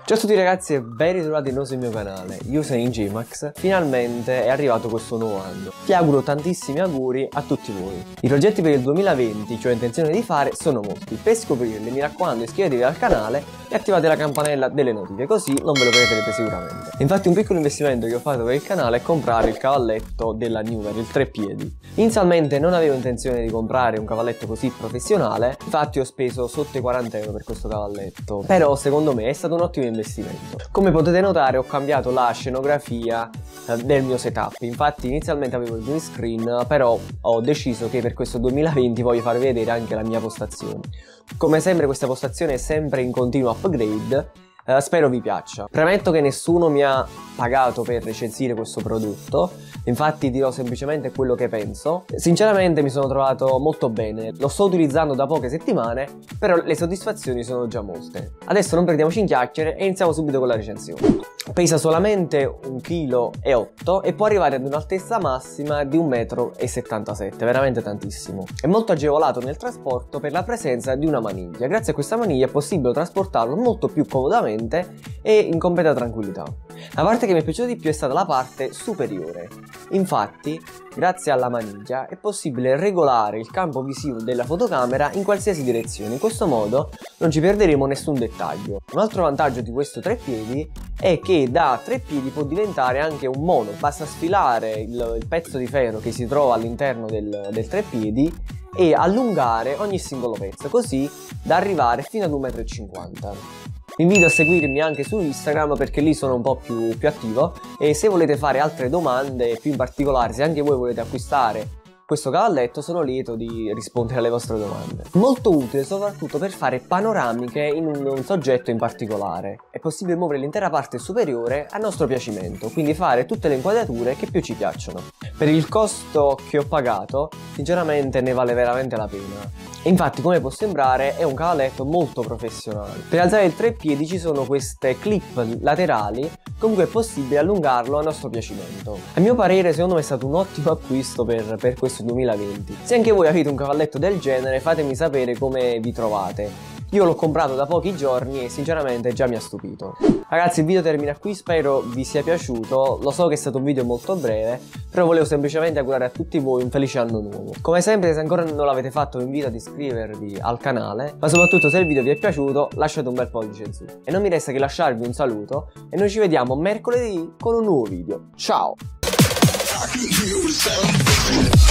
Ciao a tutti ragazzi e ben ritrovati sul mio canale. Io sono Ingimax. Finalmente è arrivato questo nuovo anno. Vi auguro tantissimi auguri a tutti voi. I progetti per il 2020 che ho intenzione di fare sono molti. Per scoprirli mi raccomando iscrivetevi al canale e attivate la campanella delle notifiche, così non ve lo perderete sicuramente. Infatti un piccolo investimento che ho fatto per il canale è comprare il cavalletto della Newer, il 3 piedi. Inizialmente non avevo intenzione di comprare un cavalletto così professionale, infatti ho speso sotto i 40 euro per questo cavalletto, però secondo me è stato un ottimo investimento. Come potete notare ho cambiato la scenografia del mio setup, infatti inizialmente avevo il green screen, però ho deciso che per questo 2020 voglio farvi vedere anche la mia postazione. Come sempre questa postazione è sempre in continuo upgrade. Spero vi piaccia. Premetto che nessuno mi ha pagato per recensire questo prodotto, infatti dirò semplicemente quello che penso. Sinceramente mi sono trovato molto bene, lo sto utilizzando da poche settimane, però le soddisfazioni sono già molte. Adesso non perdiamoci in chiacchiere e iniziamo subito con la recensione. Pesa solamente 1,8 kg e può arrivare ad un'altezza massima di 1,77 m, veramente tantissimo. È molto agevolato nel trasporto per la presenza di una maniglia. Grazie a questa maniglia è possibile trasportarlo molto più comodamente e in completa tranquillità. La parte che mi è piaciuta di più è stata la parte superiore. Infatti, grazie alla maniglia è possibile regolare il campo visivo della fotocamera in qualsiasi direzione. In questo modo non ci perderemo nessun dettaglio. Un altro vantaggio di questo 3 piedi è che da 3 piedi può diventare anche un mono. Basta sfilare il pezzo di ferro che si trova all'interno del 3 piedi e allungare ogni singolo pezzo, così da arrivare fino ad 1,50 m. Vi invito a seguirmi anche su Instagram perché lì sono un po' più attivo, e se volete fare altre domande, più in particolare se anche voi volete acquistare questo cavalletto, sono lieto di rispondere alle vostre domande. Molto utile soprattutto per fare panoramiche in un soggetto in particolare. È possibile muovere l'intera parte superiore a nostro piacimento, quindi fare tutte le inquadrature che più ci piacciono. Per il costo che ho pagato, sinceramente ne vale veramente la pena. Infatti, come può sembrare, è un cavalletto molto professionale. Per alzare il 3 piedi ci sono queste clip laterali, comunque è possibile allungarlo a nostro piacimento. A mio parere, secondo me è stato un ottimo acquisto per questo 2020. Se anche voi avete un cavalletto del genere, fatemi sapere come vi trovate. Io l'ho comprato da pochi giorni e sinceramente già mi ha stupito. Ragazzi, il video termina qui, spero vi sia piaciuto. Lo so che è stato un video molto breve, però volevo semplicemente augurare a tutti voi un felice anno nuovo. Come sempre, se ancora non l'avete fatto vi invito ad iscrivervi al canale, ma soprattutto se il video vi è piaciuto lasciate un bel pollice in su. E non mi resta che lasciarvi un saluto e noi ci vediamo mercoledì con un nuovo video. Ciao!